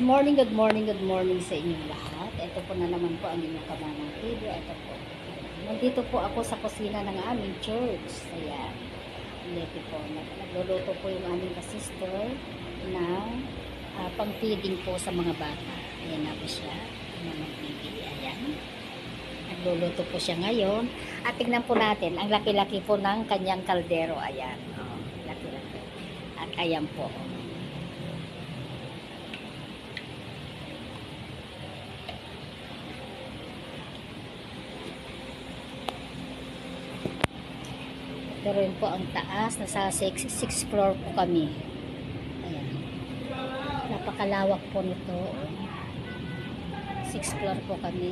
good morning sa inyong lahat. Ito po na naman po ang inyong Kamamang TV. Ito po. Nandito po ako sa kusina ng aming church. Ayan. Dito po. Nagluluto po yung aming sister na pang-feeding po sa mga bata. Ayan na po siya. Kamamang TV. Ayan. Nagluluto po siya ngayon. At tignan po natin, ang laki-laki po ng kanyang kaldero. Ayan. Oh, laki-laki. At ayan po. Pero yun po ang taas, nasa 6th floor po kami. Ayan. Napakalawak po nito. 6th floor po kami.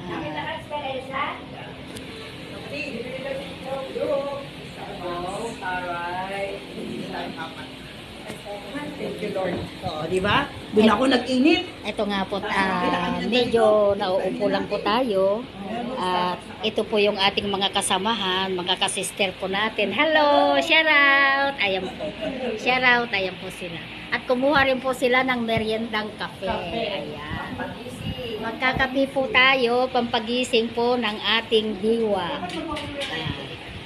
Thank you, Lord. Oo, di ba? Doon ako nag-init. Ito nga po, medyo nauupo lang po tayo. At ito po yung ating mga kasamahan, mga kasister po natin. Hello! Shout out! Ayan po. Shout out! Ayan po sila. At kumuha rin po sila ng meriendang kape. Ayan. Magkakape po tayo, pampagising po ng ating diwa. Ayan.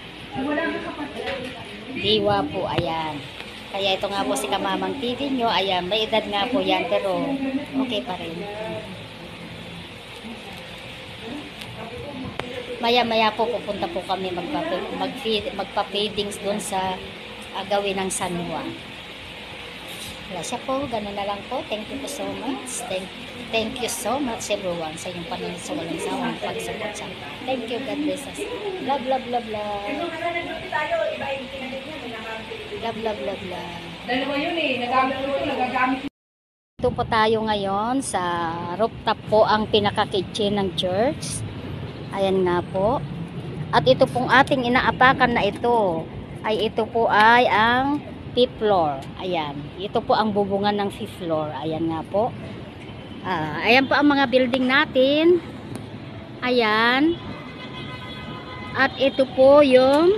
Diwa po, ayan. Kaya ito nga po si Kamamang TV nyo. Ayan, may edad nga po yan, pero okay pa rin. Maya-maya po pupunta po kami magpa-feedings doon sa gawin ng San Juan. Wala siya po, ganun na lang po. Thank you so much. Thank you so much everyone sa inyong panonood sa walang sawang pag-support sa akin. Thank you, God bless us. Love, love, love, love. Love, love, love, love. Dalawa yun eh. Nagagamit. Ito po tayo ngayon sa rooftop po ang pinaka-kitchen ng church. Ayan nga po. At ito pong ating inaapakan na ito ay ang 5th floor. Ayan. Ito po ang bubungan ng 5th floor. Ayan nga po. Ayan po ang mga building natin. Ayan. At ito po yung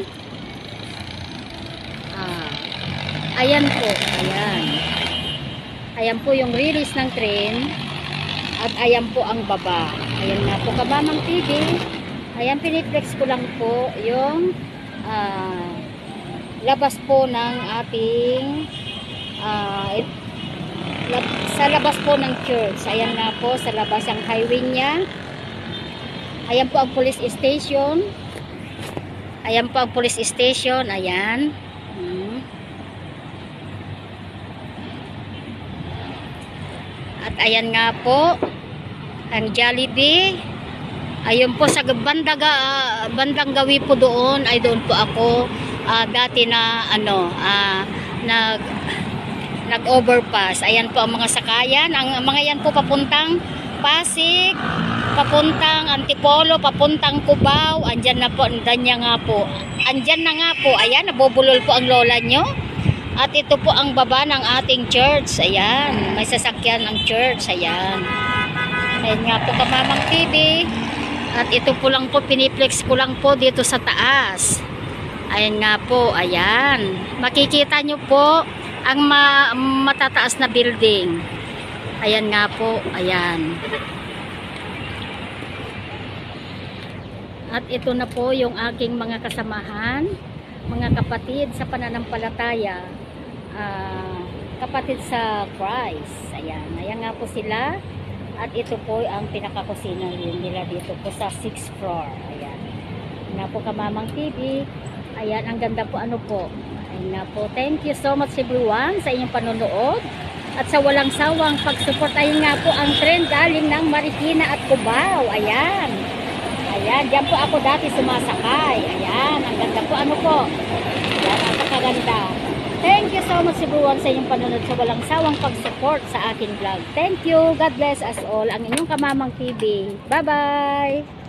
ayan po. Ayan. Ayan po yung release ng train. At ayan po ang baba. Ayan nga po Kamamang TV. Ayan, piniplex ko lang po yung labas po ng ating sa labas po ng church. Ayan nga po sa labas ang highway niya. Ayan po ang police station. Ayan po ang police station. Ayan. At ayan nga po ang Jollibee. Ayun po sa bandang gawi po doon ay doon po ako dati na nag-overpass. Ayan po ang mga sakayan. Ang mga yan po papuntang Pasig, papuntang Antipolo, papuntang Cubao. Andyan na po, andyan nga po. Andyan na nga po. Ayan, nabubulol po ang lola nyo. At ito po ang baba ng ating church. Ayan, may sasakyan ng church. Ayan. Ayan nga po Kamamang TV. At ito po lang po, piniplex ko lang po dito sa taas. Ayan nga po, ayan. Makikita nyo po ang matataas na building. Ayan nga po, ayan. At ito na po yung aking mga kasamahan, mga kapatid sa pananampalataya, kapatid sa Christ. Ayan, ayan nga po sila. At ito po ang pinakakusina nila dito po sa 6th floor. Ayan. Ayan na po Kamamang TV. Ayan, ang ganda po ano po. Ayan na po. Thank you so much everyone sa inyong panonood. At sa walang sawang pag-support. Ayan nga po ang trend galing ng Marikina at Cubao. Ayan. Ayan, diyan po ako dati sumasakay. Ayan, ang ganda po ano po. Ayan, napakaganda. Thank you so much everyone sa inyong panonood sa walang sawang pag-support sa aking vlog. Thank you. God bless us all. Ang inyong Kamamang TV. Bye-bye.